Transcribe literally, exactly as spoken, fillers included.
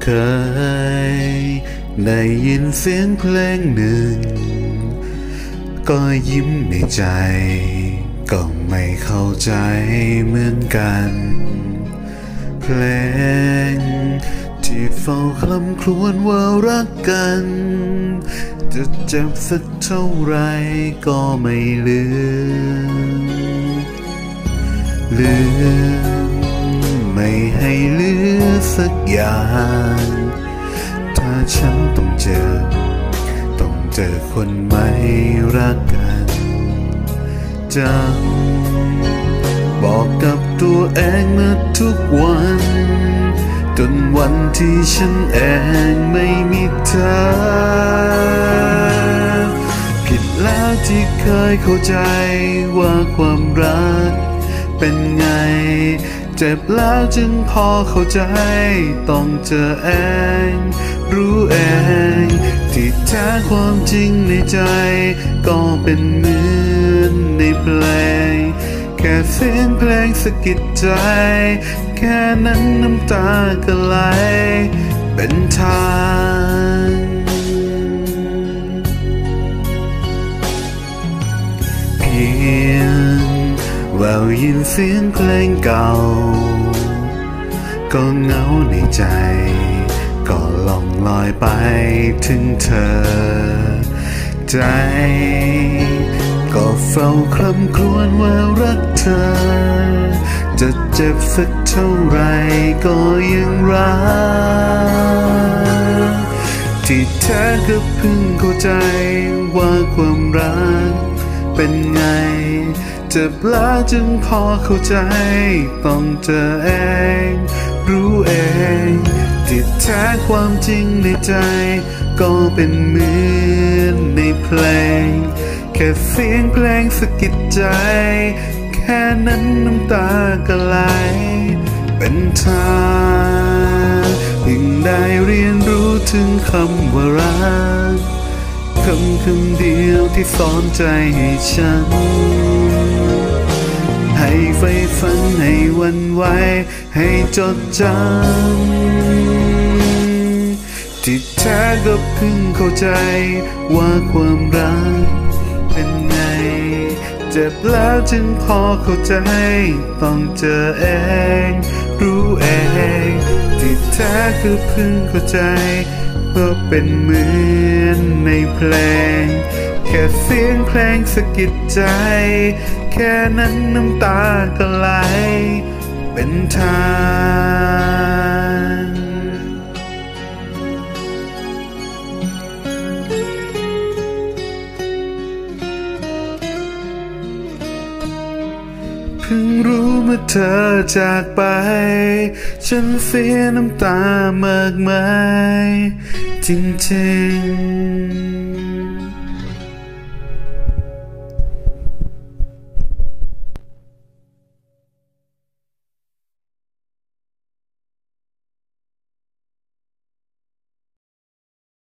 เคยได้ยินเสียงเพลงหนึ่งก็ยิ้มในใจก็ไม่เข้าใจเหมือนกันเพลงที่เฝ้าคลำครวญว่ารักกันจะเจ็บสักเท่าไรก็ไม่ลืมลืมไม่ให้เหลือสักอย่างถ้าฉันต้องเจอต้องเจอคนไม่รักกันจังบอกกับตัวเองมาทุกวันจนวันที่ฉันเองไม่มีเธอผิดแล้วที่เคยเข้าใจว่าความรักเป็นไงเจ็บแล้วจึงพอเข้าใจต้องเจอเองรู้เองที่แท้ความจริงในใจก็เป็นเหมือนในเพลงแค่เสียงเพลงสะกิดใจแค่นั้นน้ำตาก็ไหลเป็นทางเพียงแววยินเสียงเพลงเก่าก็เหงาในใจก็ล่องลอยไปถึงเธอใจก็เฝ้าคร่ำครวญว่ารักเธอจะเจ็บสักเท่าไรก็ยังรักที่แท้ก็เพิ่งเข้าใจว่าความรักเป็นไงเจ็บแล้วจึงพอเข้าใจต้องเจอเองรู้เองที่แท้ความจริงในใจก็เป็นเหมือนในเพลงแค่เสียงเพลงสะกิดใจแค่นั้นน้ำตาก็ไหลเป็นทางยิ่งได้เรียนรู้ถึงคำว่ารักคำคำเดียวที่สอนใจให้ฉันให้ไฟฝันให้วันไหวให้จดจำที่แท้ก็เพิ่งเข้าใจว่าความรักเป็นไงเจ็บแล้วจึงพอเข้าใจต้องเจอเองรู้เองที่แท้คือเพิ่งเข้าใจว่าเป็นเหมือนในเพลงแค่เสียงเพลงสะกิดใจแค่นั้นน้ำตาก็ไหลเป็นทางเพิ่งรู้เมื่อเธอจากไปฉันเสียน้ำตามากมายจริงๆ